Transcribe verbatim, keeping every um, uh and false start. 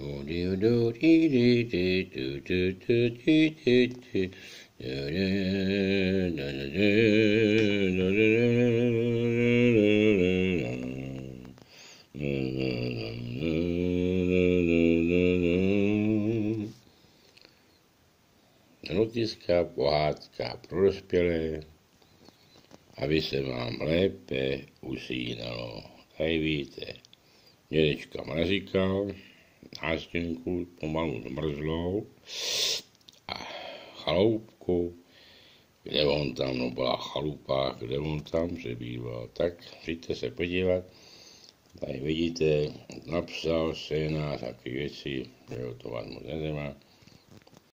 Notická pohádka pro dospělé, aby se vám lépe usínalo. Tady vidíte, dědečka Mrazíka, nástěnku pomalu zmrzlou a chaloupku, kde on tam, no byla chalupa, kde on tam přebýval. Tak přijďte se podívat, tady vidíte, napsal scénář, taky věci, že to vás moc nezajímá.